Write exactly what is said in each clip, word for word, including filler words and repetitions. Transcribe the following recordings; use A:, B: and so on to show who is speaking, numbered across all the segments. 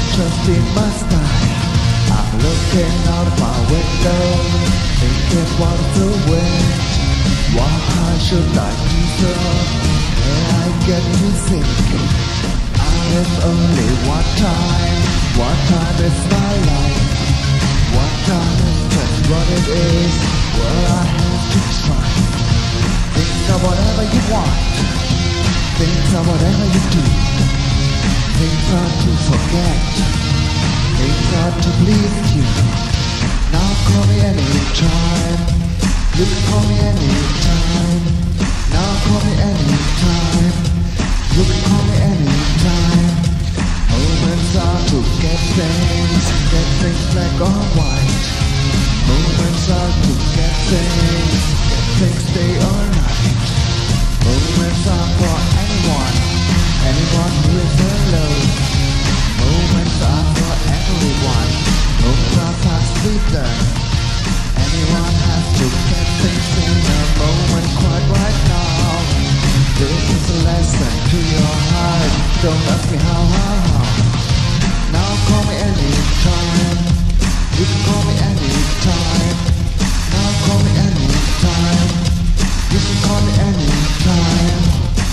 A: just in my style. I'm looking out of my window, thinking what's the way. Why should I be so? When I get to thinking, I have only one time. One time is my life. One time is just what it is. Well, I have to try. Think of whatever you want. Think of whatever you do. Things are to forget. Things are to please you. Now call me anytime. You can call me anytime. Now call me anytime. You can call me anytime. Moments are to get things. Get things black or white. Moments are to get things. Get things day or night. Moments are for anyone. Anyone who is alone. Moments are for everyone. Moments are fastly done. Anyone has to get things in a moment quite right now. This is a lesson to your heart. Don't ask me how, how, how. Now call me anytime. You can call me anytime. Now call me anytime. You can call me anytime.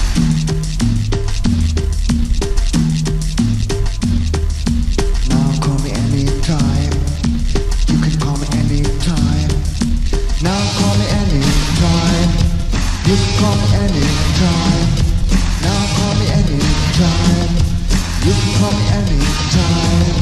A: You can call me anytime. Now call me anytime. You can call me anytime.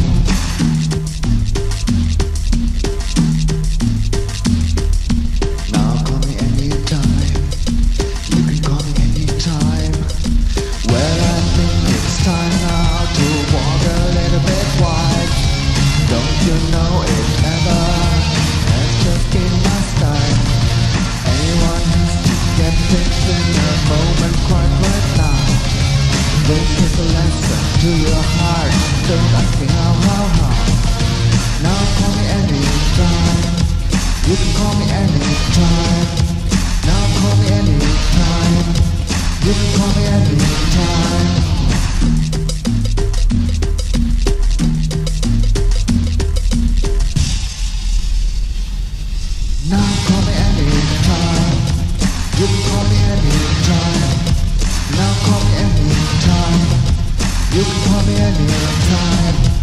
A: Now call me anytime. You can call me anytime. Well, I think it's time now to walk a little bit wide. Don't you know it ever has just been my style. Anyone has to get things in a moment quite right now. This is a lesson to your heart. Don't ask me how, how, how. Now call me anytime. You can call me anytime. Now call me anytime. You can call me anytime. Now call me anytime. You can call me anytime. Now call me anytime. You can call me anytime.